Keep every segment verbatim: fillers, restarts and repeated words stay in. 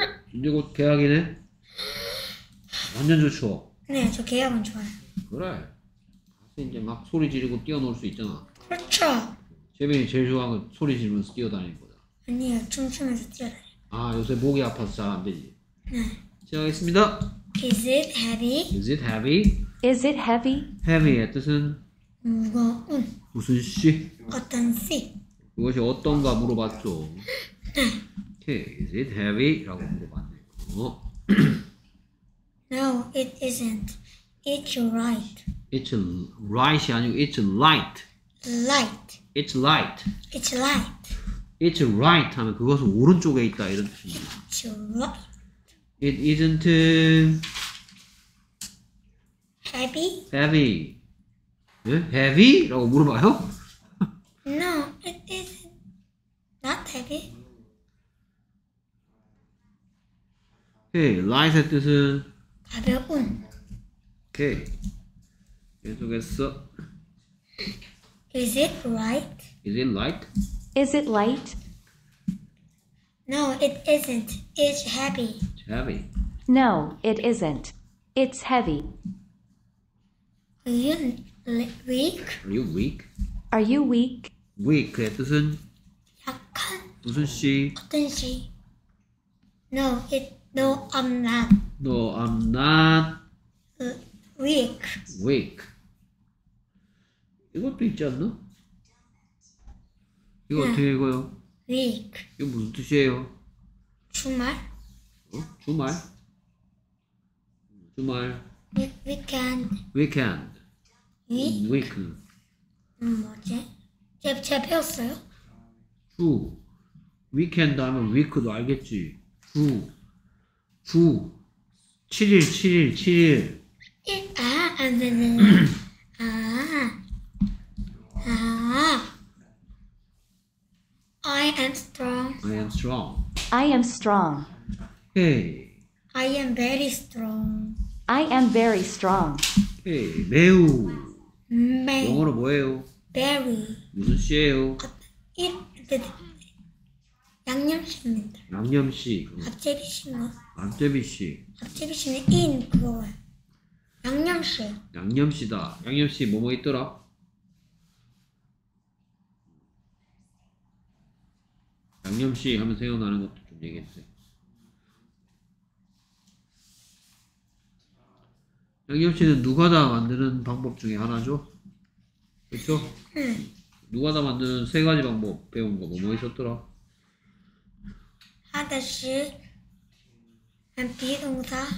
이제 곧 개학이네. 완전 좋죠. 네, 저 계약은 좋아요. 그래. 가서 이제 막 소리 지르고 뛰어놀 수 있잖아. 그렇죠. 재빈이 제일 좋아하는 건 소리 지르면서 뛰어다니는 거다. 아니요, 춤추면서 뛰어다녀요. 아, 요새 목이 아파서 잘 안 되지. 네. 시작하겠습니다. Is it heavy? Is it heavy? Is it heavy? heavy의 뜻은 무거운. 무슨 씨? 어떤 씨? 그것이 어떤가 물어봤죠. 오케이, is it heavy? 라고 물어봤네요. No, it isn't. It's right. It's right이 아니고 it's light. Light. It's light. It's light. It's right 하면 그것은 오른쪽에 있다 이런 뜻입니다. It's right. It isn't Heavy? heavy. 네? heavy? 라고 물어봐요? No, it isn't. Not heavy. 오케이, light의 뜻은 가벼운. 오케이. 계속해서 Is it right? Is it light? Is it light? No, it isn't. It's heavy. It's heavy. No, it isn't. It's heavy. Are you li- weak? Are you weak? Are you weak? weak의 뜻은 약한. 무슨 씨? 어떤 씨? No, it. No, I'm not No, I'm not uh, weak. weak. 이것도 있지 않나? 이거 네. 어떻게 읽어요? Weak. 이거 무슨 뜻이에요? 주말? 어? 주말? 주말. We, weekend. weekend. We? week. 음, 뭐지? 제가, 제가 배웠어요? 주. weekend 하면 week도 알겠지. 주. 주. 칠 일, 칠 일, 칠 일. 일, 아, 안 되네. 아. 아. I am strong. I am strong. I am strong. Hey. I am very strong. I am very strong. Hey. 매우. 매, 영어로 뭐예요? very. 무슨 씨예요? 일, 네, 네. 양념씨입니다. 양념씨. 앞제비씨는, 앞제비씨. 앞제비씨는 in 그거예요. 양념씨. 양념씨다. 양념씨 뭐뭐 있더라? 양념씨 하면 생각나는 것도 좀 얘기해주세요. 양념씨는 누가다 만드는 방법 중에 하나죠? 그렇죠? 응. 누가다 만드는 세 가지 방법 배운 거 뭐뭐 있었더라? 하다시, 한 비동사,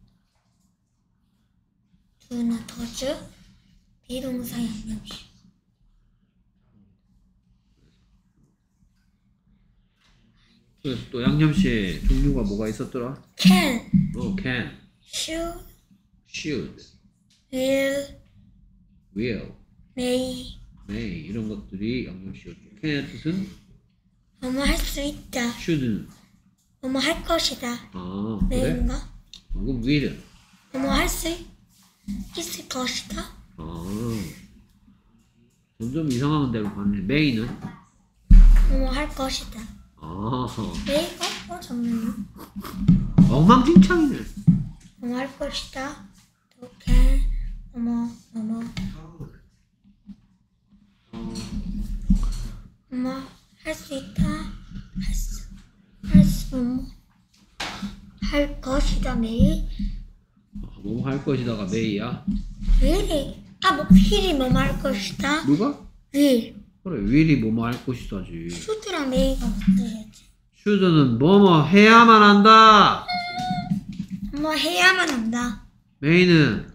두나 더즈, 비동사 양념씨. 그래서 또 양념씨의 종류가 뭐가 있었더라? can, 어, can, should, should, will, will, may. may 이런 것들이 양념씨였죠. can의 뜻은 뭐뭐 할 수 있다. should는 뭐뭐 할 것이다. 아 그래? may인가? 그럼 will은 뭐뭐 할 수 있을 것이다. 아 점점 이상한 데로 가네. may는 뭐뭐 할 것이다. 아 메이가? 어, 잠깐만요. 엉망진창이네. 뭐뭐 할 것이다. 또 can, 뭐뭐, 뭐뭐. 뭐뭐 할 수 있다. 할 수, 할 수, 뭐뭐. 할 것이다, 메이. 뭐뭐 할 것이다가 may야. really? 아, 뭐, will이 뭐뭐 할 것이다. 누가? will. 그래 will이 뭐뭐 할 것이다지. should랑 may가 무슨 뜻이지? should는 뭐뭐 해야만 한다. 뭐 해야만 한다. may는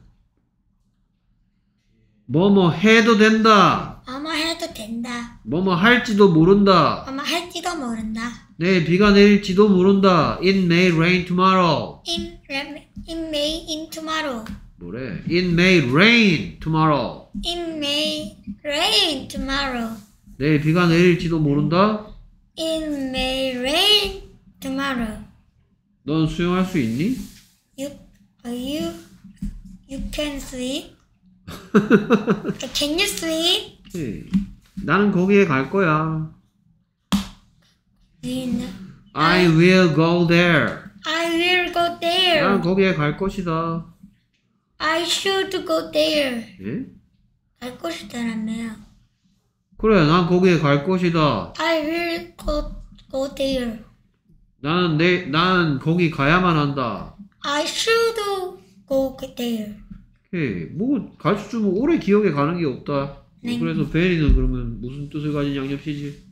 뭐뭐 해도 된다. 뭐뭐 해도 된다. 뭐뭐 할지도 모른다. 뭐뭐 할지도 모른다. 내일 비가 내릴지도 모른다. It may rain tomorrow. in, in May, in tomorrow. 뭐래? It may rain tomorrow. It may rain tomorrow. 내일 비가 내릴지도 모른다. It may rain tomorrow. 넌 수영할 수 있니? You, are you, you can swim? Can you swim? 오케이. 나는 거기에 갈 거야. You know, I will go there. I will go there. 난 거기에 갈 것이다. I should go there. 예? 갈 것이다라며요. 그래, 난 거기에 갈 것이다. I will go, go there. 나는 내, 난 거기 가야만 한다. I should go there. 오케이. 뭐, 갈 수 주면 오래 기억에 가는 게 없다. 네. 그래서 베리는 그러면 무슨 뜻을 가진 양념시지?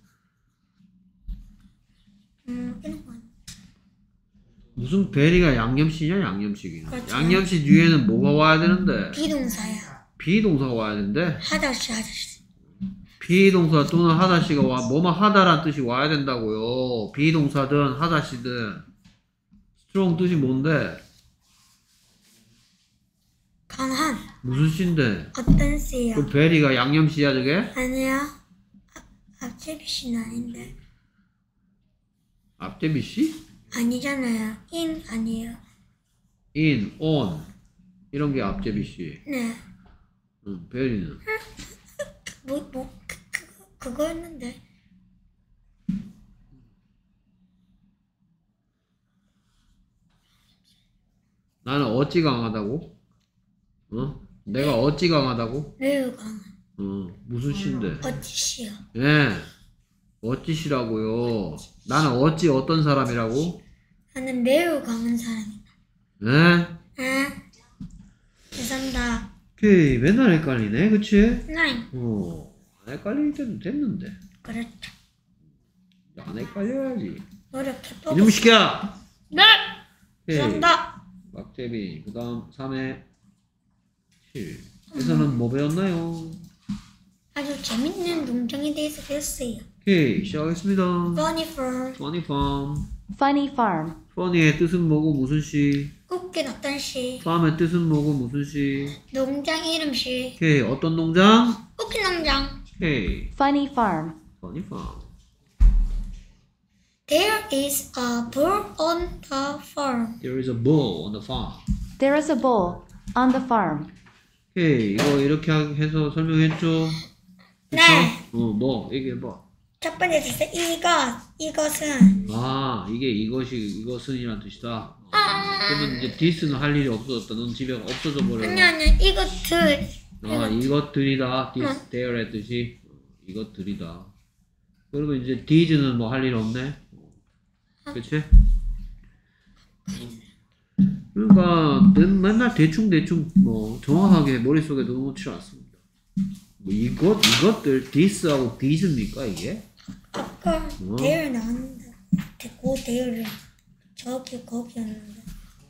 음, 이런 거. 무슨 베리가 양념시냐, 양념식이냐? 그렇죠. 양념시 뒤에는 뭐가 와야 되는데? 비동사야. 비동사가 와야 되는데? 하다시 하다시. 비동사 또는 하다시가 와, 뭐뭐 하다란 뜻이 와야 된다고요. 비동사든 하다시든. strong 뜻이 뭔데? 강한. 무슨 시인데? 어떤 씨요? 그 베리가 양념시야, 저게? 아니야. 아, 앞제비 씨는 아닌데. 앞제비 씨? 아니잖아요. in 아니에요. in, on. 이런 게 앞제비 씨. 네. 응, 베리는. 뭐, 뭐, 그, 그, 그거였는데. 나는 어찌 강하다고? 어? 내가 어찌 강하다고? 매우 강한. 어, 무슨 시인데? 어찌시요? 예. 어찌 시라고요. 나는 어찌 어떤 사람이라고? 나는 매우 강한 사람이다. 예? 아, 죄송합니다. 오케이, 맨날 헷갈리네, 그치? 네. 어, 안 헷갈릴 때도 됐는데. 그렇죠. 안 헷갈려야지. 노력해보고. 이놈 시켜! 네! 오케이. 죄송합니다. 막대비, 그 다음 삼에 칠. 에서는 뭐 배웠나요? 아주 재밌는 농장에 대해서 배웠어요. 오케이, 시작하겠습니다. Funny for Funny farm. Funny farm. Funny의 뜻은 뭐고 무슨 시? 웃긴 어떤 시, farm의 뜻은 뭐고 무슨 시? 농장 이름 시, 오케이, 어떤 농장? 웃긴 농장. 오케이, Funny farm. Funny farm. There is a bull on the farm. There is a bull on the farm. There is a bull on the farm. 오케이, 이거 이렇게 하- 해서 설명했죠? 그쵸? 네. 어, 뭐, 얘기해봐. 첫 번째 뜻은 이것, 이것은. 아, 이게 이것이, 이것은이란 뜻이다. 어, 그러면 이제 this는 할 일이 없어졌다. 넌 집에 없어져 버려. 아니 아니 이것들. 아, 이것들이다. this, 응. there의 뜻이. 어, 이것들이다. 그러면 이제 these는 뭐 할 일 없네. 그치? 그러니까 맨- 맨날 대충대충 뭐 정확하게 머릿속에 넣어놓지 않습니다. 뭐 이것, 이것들 this하고 these입니까 이게? 아까 어? 대열 나왔는데 고 대열을 저기 거기였는데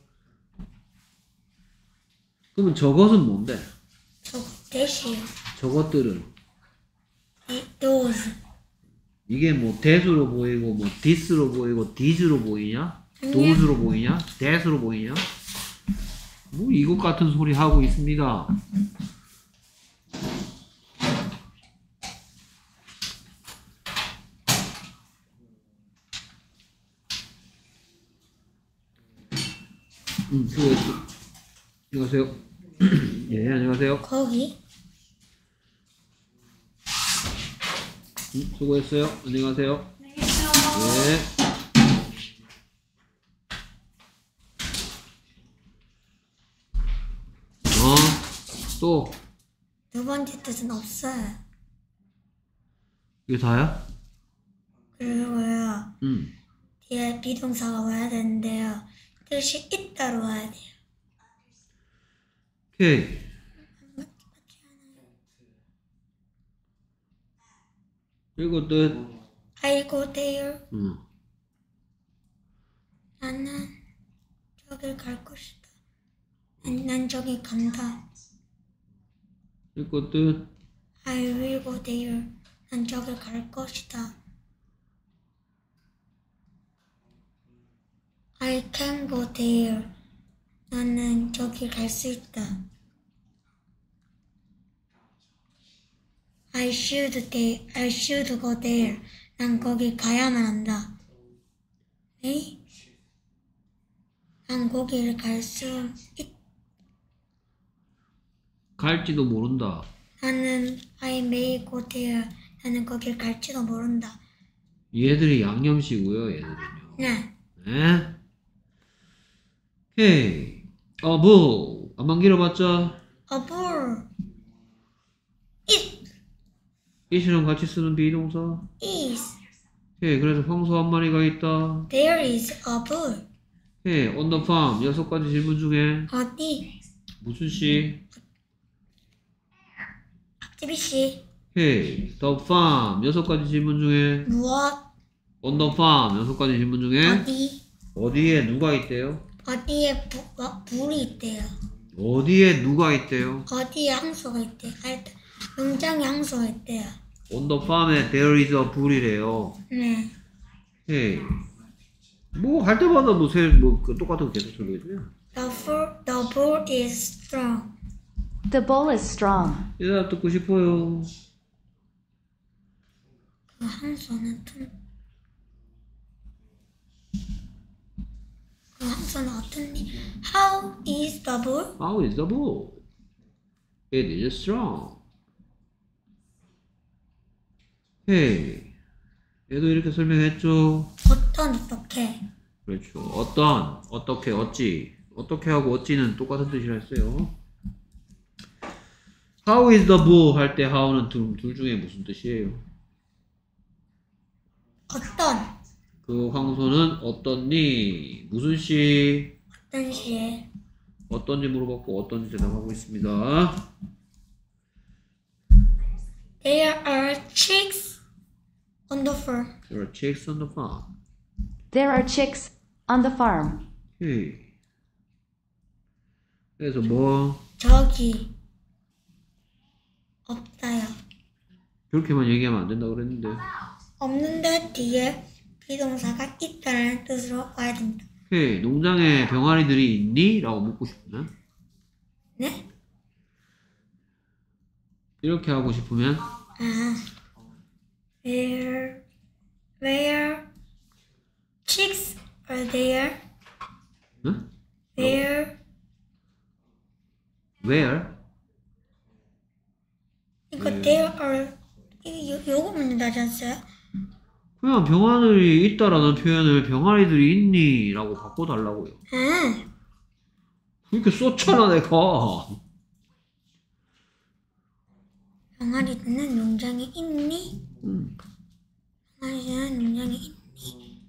그러면 저것은 뭔데? 저거 대시요. 저것들은 이 those. 이게 뭐 that으로 보이고 뭐 this로 보이고 these로 보이냐? 아니야. those로 보이냐? that으로 보이냐? 뭐 이것 같은 소리 하고 있습니다. 음, 수고했어. 안녕하세요. 예, 안녕하세요. 거기 음, 수고했어요. 안녕하세요. 예. 어, 또, 두 번째 뜻은 없어요. 이게 다야? 그리고요 음, 뒤에 비동사가 와야 되는데요. 뜻이 있다로 와야 돼요. 오케이. 그리고 뜻, I go there. 음, 나는 저길 갈 것이다. 난, 난 저기 간다. 그리고 뜻, I will go there. 난 저길 갈 것이다. I can go there. 나는 저길 갈 수 있다. I should there. I should go there. 난 거기 가야만 한다. 네? 난 거기를 갈 수 있. 갈지도 모른다. 나는 I may go there. 나는 거길 갈지도 모른다. 얘들이 양념시고요, 얘들은요. 네. 네? Hey, a bull. 안만 길어봤자 A bull. It it이랑 같이 쓰는 비동사. is. Hey, 그래서 황소 한 마리가 있다. There is a bull. Hey, on the farm. 여섯 가지 질문 중에 어디? 무슨 씨? 박지비 씨. Hey, the farm. 여섯 가지 질문 중에 무엇? on the farm. 여섯 가지 질문 중에 어디? 어디에 누가 있대요? 어디에 부, 어, 불이 있대요. 어디에 누가 있대요? 어디에 항소가 있대요. 아, 농장에 항소가 있대요. On the farm에 there is a bull이래요. 네. Hey, 뭐 할 때마다 뭐새뭐 똑같은 거 계속 소리해줘요. The bull, the bull is strong. The bull is strong. 이 대답 듣고 싶어요. 그 항소는 좀... 그 항소는 어떤 일? How is the bull? How is the bull? It is strong. Hey, 얘도 이렇게 설명했죠. 어떤 어떻게? 그렇죠. 어떤, 어떻게, 어찌. 어떻게 하고 어찌는 똑같은 뜻이라 했어요. How is the bull 할 때 how는 둘, 둘 중에 무슨 뜻이에요? 어떤? 그 황소는 어떻니? 무슨 씨? 어떤 시에? 어떤지 물어봤고 어떤지 대답하고 있습니다. There are chicks on the farm. There are chicks on the farm. There are chicks on the farm. 오케이. 그래서 뭐 저기 없어요. 그렇게만 얘기하면 안 된다고 그랬는데. 없는데 뒤에 비동사가 있다는 뜻으로 와야 됩니다. 오케이. 농장에 병아리들이 있니? 라고 묻고 싶으면 네? 이렇게 하고 싶으면 아, where, where chicks are there? 응? Where? Where? 이거 there are 이 요, 요거 묻는다지 않았어요? 그냥 병아리들이 있다라는 표현을 병아리들이 있니? 라고 바꿔달라고요. 아, 그렇게 썼잖아 내가. 병아리는 농장에 있니? 응. 병아리는 농장에 있니?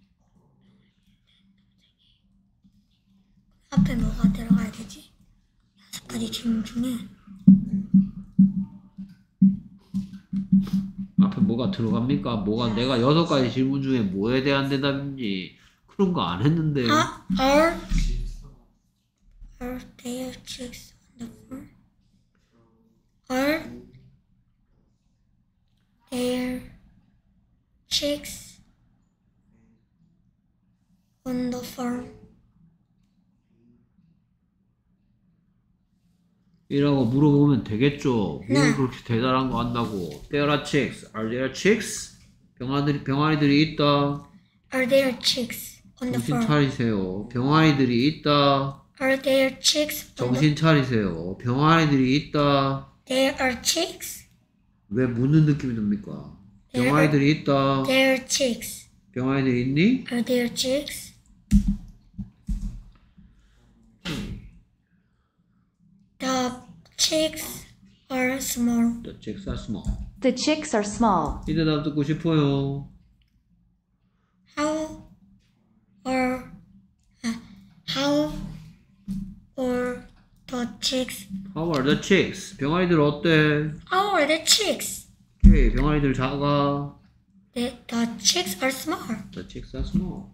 앞에 뭐가 들어가야 되지? 여섯 가지 질문 중에 앞에 뭐가 들어갑니까? 뭐가 내가 여섯 가지 질문 중에 뭐에 대한 대답인지 그런 거 안 했는데. 아, are are there chicks on the farm? Are there chicks on the farm? 이라고 물어보면 되겠죠. 네. 뭘 그렇게 대단한 거 한다고. There are chicks. Are there chicks? 병아리들이, 병아리들이 있다. Are there chicks on the 정신 farm? 차리세요. 병아리들이 있다. Are there chicks on the 정신 차리세요. 병아리들이 있다. There are chicks? 왜 묻는 느낌이 듭니까? There 병아리들이 있다. There are chicks. 병아리들이 있니? Are there chicks? The chicks are small. The chicks are small. The chicks are small. 이 대답 듣고 싶어요. How or uh, how or the chicks? How are the chicks? 병아리들 어때? How are the chicks? 오케이, 병아리들 작아. The, the chicks are small. The chicks are small.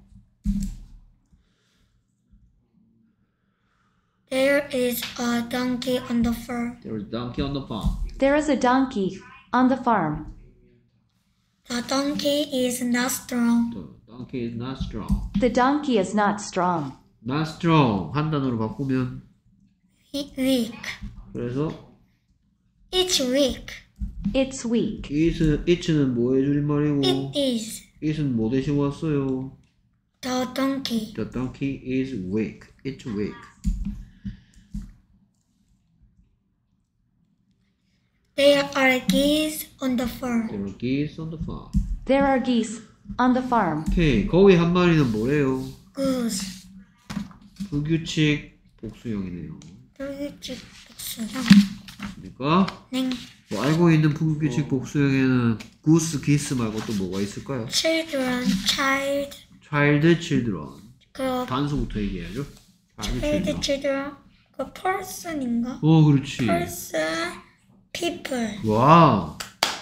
There is a donkey on the farm. There is a donkey on the farm. There is a donkey on the farm. The donkey is not strong. The donkey is not strong. The donkey is not strong. Not strong. 한 단어로 바꾸면 We- Weak. 그래서 It's weak. It's weak. it은, it는 뭐의 줄임말이고 It is. it은 뭐 대신 왔어요? The donkey. The donkey is weak. It's weak. There are geese on the farm. There are geese on the farm. There are geese on the farm. 오케이, 거위 한 마리는 뭐래요? Goose. 불규칙 복수형이네요. 불규칙 복수형. 그러니까 네. 뭐 알고 있는 불규칙 복수형에는 goose, geese 말고 또 뭐가 있을까요? children, child. child, children. 그 단수부터 얘기해야죠. child, child, children. children. 그 person인가? 어, 그렇지. person, people. 와.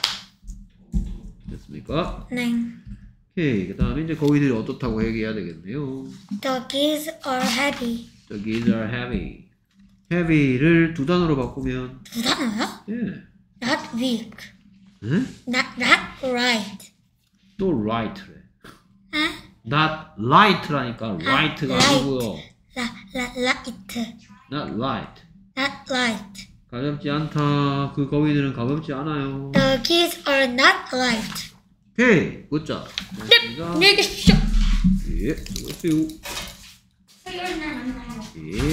됐습니까? 네. 오케이. 그 다음에 이제 거기들이 어떻다고 얘기해야 되겠네요. The geese are heavy. The geese are heavy. heavy를 두 단어로 바꾸면 두 단어요? 예. Not weak. 응? Not, not right. 또 right래. 아? not light라니까 right가 light. 아니고요. La, la, light. not light. Not light. 가볍지 않다. 그 거위들은 가볍지 않아요. The geese are not light. 오케이. 굿자. 됐습니다. 안녕히 계십시오. 예. 수고했어요. 예.